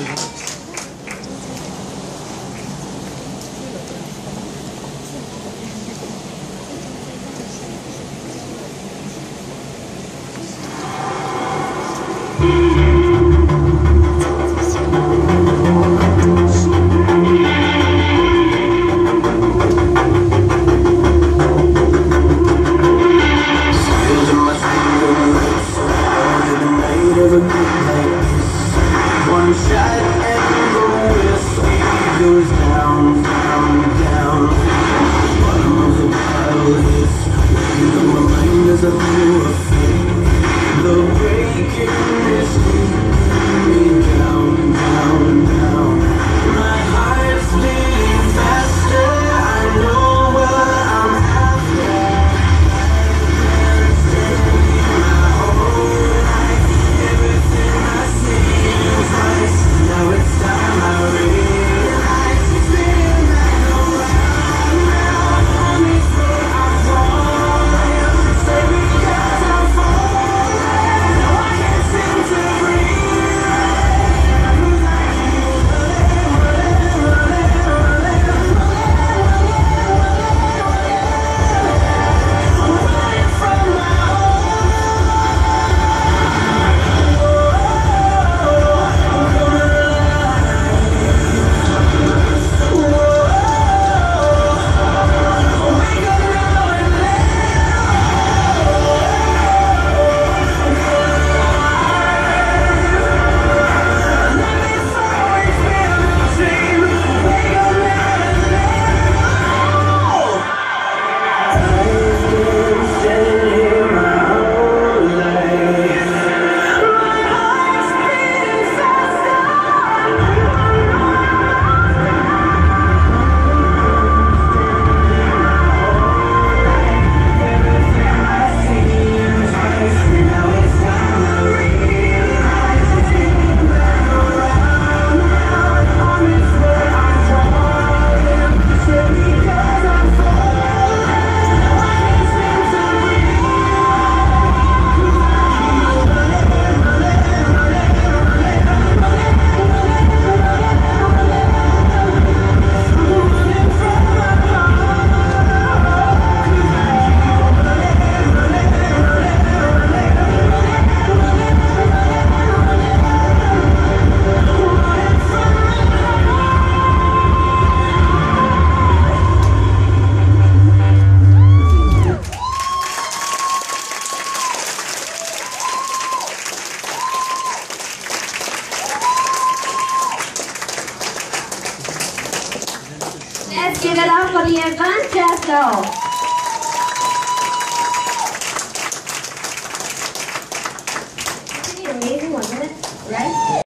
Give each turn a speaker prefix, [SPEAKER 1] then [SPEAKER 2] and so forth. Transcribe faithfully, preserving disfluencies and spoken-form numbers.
[SPEAKER 1] One shot and the whiskey goes down, down, down. Bottom of the pile is in my mind as I feel a thing. The breaking is leading me down, down, down. My heart's beating faster. I know what I'm after. I've been standing my whole life. Everything I see. Now it's time I realize it's been like a round, round on me, so I'm falling. Stay because I'm falling. No, I can't seem to breathe right. Cause I keep running, running, running, running, running, running, running, running. I'm running from my own.
[SPEAKER 2] Let's give it up for the Actfa. Pretty amazing, wasn't it? Right?